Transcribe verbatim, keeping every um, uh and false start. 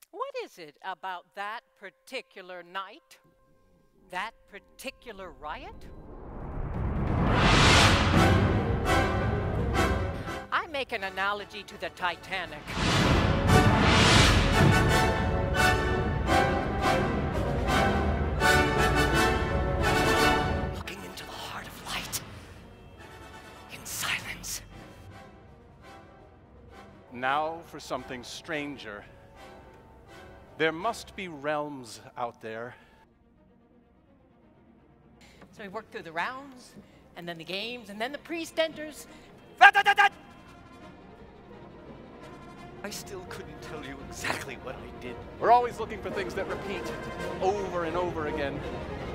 What is it about that particular night? That particular riot? I make an analogy to the Titanic. Looking into the heart of light in silence. Now for something stranger. There must be realms out there. So we work through the rounds, and then the games, and then the priest enters. I still couldn't tell you exactly what I did. We're always looking for things that repeat over and over again.